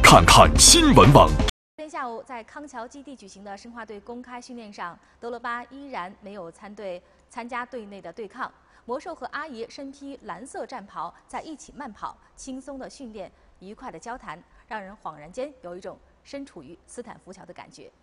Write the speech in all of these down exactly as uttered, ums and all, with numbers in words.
看看新闻网。 今天下午，在康桥基地举行的申花队公开训练上，德罗巴依然没有参队参加队内的对抗。魔兽和阿爷身披蓝色战袍，在一起慢跑，轻松的训练，愉快的交谈，让人恍然间有一种身处于斯坦福桥的感觉。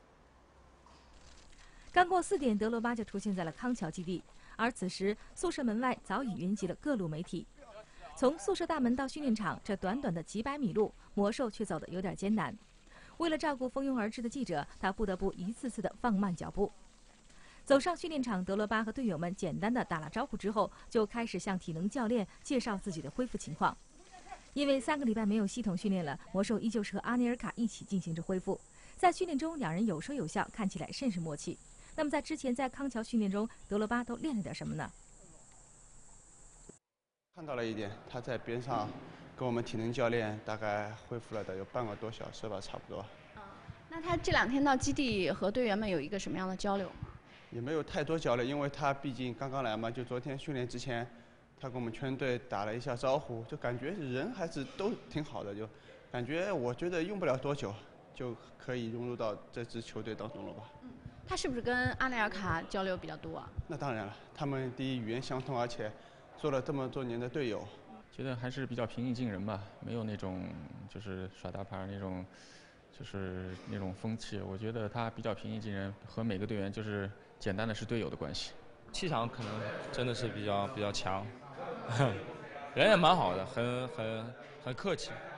刚过四点，德罗巴就出现在了康桥基地，而此时宿舍门外早已云集了各路媒体。从宿舍大门到训练场，这短短的几百米路，魔兽却走得有点艰难。为了照顾蜂拥而至的记者，他不得不一次次地放慢脚步。走上训练场，德罗巴和队友们简单的打了招呼之后，就开始向体能教练介绍自己的恢复情况。因为三个礼拜没有系统训练了，魔兽依旧是和阿内尔卡一起进行着恢复。在训练中，两人有说有笑，看起来甚是默契。那么在之前在康桥训练中，德罗巴都练了点什么呢？ 看到了一点，他在边上跟我们体能教练大概恢复了得有半个多小时吧，差不多。 嗯，那他这两天到基地和队员们有一个什么样的交流吗？ 也没有太多交流，因为他毕竟刚刚来嘛，就昨天训练之前，他跟我们全队打了一下招呼，就感觉人还是都挺好的，就感觉我觉得用不了多久就可以融入到这支球队当中了吧。 嗯，他是不是跟阿内尔卡交流比较多啊？ 那当然了，他们第一语言相通，而且做了这么多年的队友。 觉得还是比较平易近人吧，没有那种就是耍大牌那种，就是那种风气。我觉得他比较平易近人，和每个队员就是简单的是队友的关系。 气场可能真的是比较比较强，人也蛮好的，很很很客气。